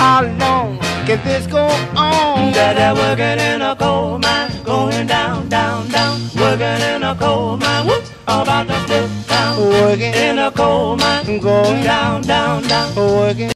How long can this go on? That working in a coal mine, going down, down, down. Working in a coal mine, whoops, about to flip down. Working In a coal mine, going down, down, down. working.